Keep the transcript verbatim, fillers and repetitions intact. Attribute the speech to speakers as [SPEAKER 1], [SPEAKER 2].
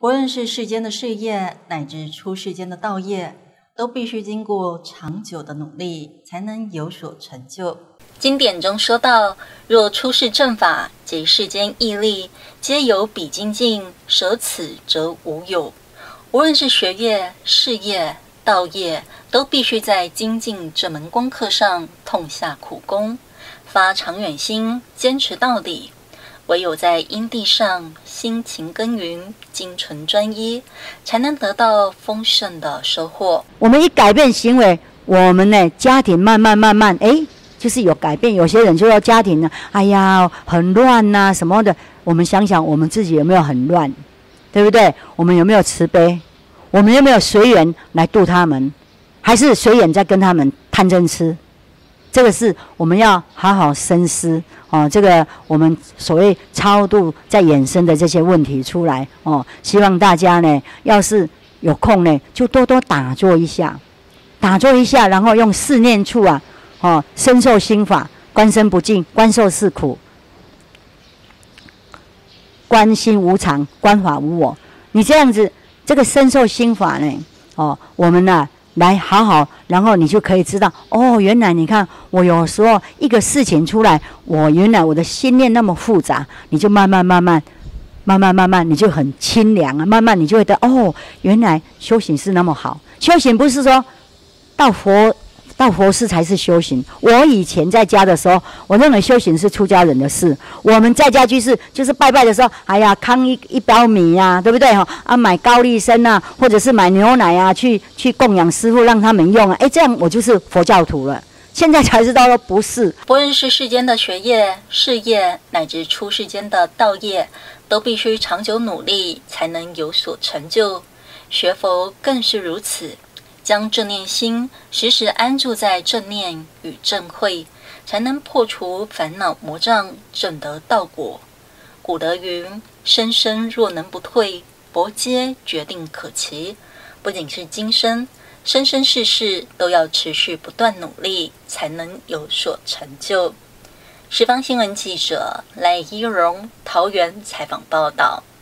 [SPEAKER 1] 不论是世间的事业，乃至出世间的道业，都必须经过长久的努力，才能有所成就。经典中说到，若出世正法及世间义利，皆有彼精进，舍此则无有。无论是学业、事业、道业，都必须在精进这门功课上痛下苦功，发长远心，坚持到底。唯有在因地上辛勤耕耘，精纯专一，才能得到丰盛的收获。
[SPEAKER 2] 我们一改变行为，我们呢家庭慢慢慢慢，哎，就是有改变。有些人就说家庭呢，哎呀很乱呐、啊、什么的。我们想想，我们自己有没有很乱，对不对？我们有没有慈悲？我们有没有随缘来度他们？还是随缘在跟他们贪嗔痴？这个是我们要好好深思哦。这个我们所谓超度在衍生的这些问题出来哦，希望大家呢，要是有空呢，就多多打坐一下，打坐一下，然后用四念处啊，哦，深受心法，观身不净，观受是苦，观心无常，观法无我。你这样子，这个深受心法呢，哦，我们呢、啊。来好好，然后你就可以知道哦，原来你看我有时候一个事情出来，我原来我的心念那么复杂，你就慢慢慢慢慢慢慢慢你就很清凉啊，慢慢你就会得哦，原来修行是那么好。修行不是说到佛到佛寺才是修行。我以前在家的时候，我认为修行是出家人的事。我们在家居士就是拜拜的时候，哎呀，扛一一包米呀、啊，对不对哈？啊，买高丽参啊，或者是买牛奶啊，去去供养师父，让他们用啊。哎，这样我就是佛教徒了。现在才知道说不是。
[SPEAKER 1] 不论是世间的学业、事业，乃至出世间的道业，都必须长久努力，才能有所成就。学佛更是如此。将正念心时时安住在正念与正慧，才能破除烦恼魔障，证得道果。古德云：生生若能不退，佛皆决定可期。不仅是今生，生生世世都要持续不断努力，才能有所成就。十方新闻记者赖依荣桃园采访报道。